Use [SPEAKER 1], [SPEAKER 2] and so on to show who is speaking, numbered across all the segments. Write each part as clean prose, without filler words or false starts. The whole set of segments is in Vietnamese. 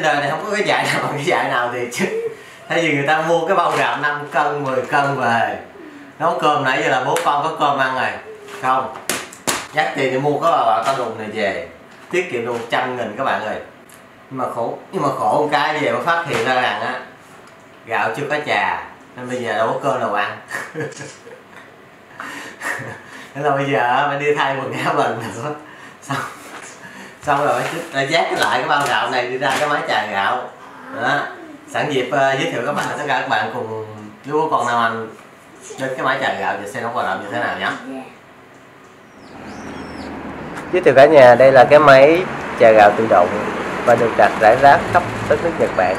[SPEAKER 1] đời này không có cái dạy nào bằng cái dạy nào thì chứ. Thay vì người ta mua cái bao gạo 5 cân 10 cân về nấu cơm, nãy giờ là bố con có cơm ăn rồi không, dắt tiền thì mua có bao tao đùng này về tiết kiệm được 100.000 các bạn ơi. Nhưng mà khổ một cái về mới phát hiện ra rằng á, gạo chưa có trà nên bây giờ đâu có cơm nào ăn. Nên là bây giờ phải đi thay quần áo lần nữa, xong rồi phải dắt lại cái bao gạo này đi ra cái máy trà gạo đó. Sẵn dịp giới thiệu các bạn, tất cả các bạn cùng với con Nam Anh đến cái máy trà gạo và xem nó hoạt động như thế nào nhé. Giới thiệu cả nhà, đây là cái máy trà gạo tự động và được đặt rải rác khắp đất nước Nhật Bản.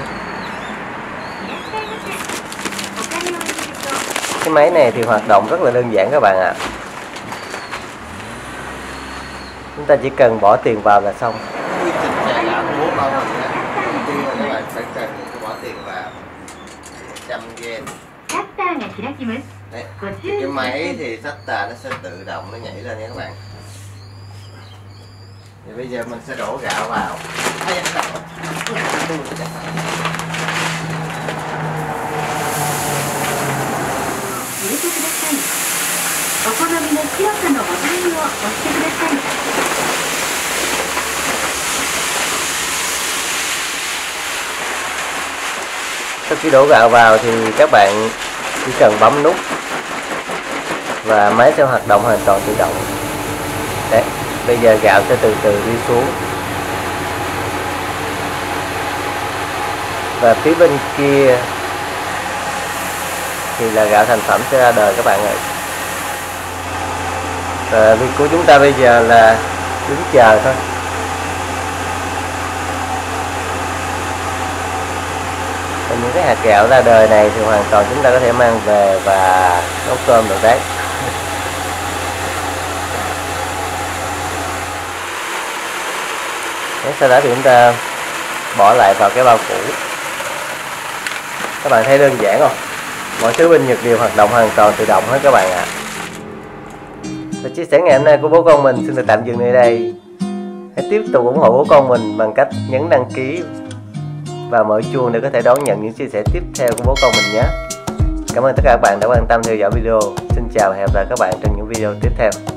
[SPEAKER 1] Cái máy này thì hoạt động rất là đơn giản các bạn ạ. Chúng ta chỉ cần bỏ tiền vào là xong. Quy trình trà gạo của bố con mình á, đầu tiên là các bạn phải cần bỏ tiền vào 100 yen. Đấy, cái máy thì shutter nó sẽ tự động nó nhảy lên nha các bạn. Thì bây giờ mình sẽ đổ gạo vào. Sau khi đổ gạo vào thì các bạn chỉ cần bấm nút và máy sẽ hoạt động hoàn toàn tự động. Đấy, bây giờ gạo sẽ từ từ đi xuống. Và phía bên kia thì là gạo thành phẩm sẽ ra đời các bạn ơi. Và việc của chúng ta bây giờ là đứng chờ thôi. Và những cái hạt gạo ra đời này thì hoàn toàn chúng ta có thể mang về và nấu cơm được đấy. Sau đó thì chúng ta bỏ lại vào cái bao cũ. Các bạn thấy đơn giản không? Mọi thứ bên Nhật đều hoạt động hoàn toàn tự động hết các bạn ạ. Và chia sẻ ngày hôm nay của bố con mình xin được tạm dừng nơi đây. Hãy tiếp tục ủng hộ bố con mình bằng cách nhấn đăng ký và mở chuông để có thể đón nhận những chia sẻ tiếp theo của bố con mình nhé. Cảm ơn tất cả các bạn đã quan tâm theo dõi video. Xin chào và hẹn gặp lại các bạn trong những video tiếp theo.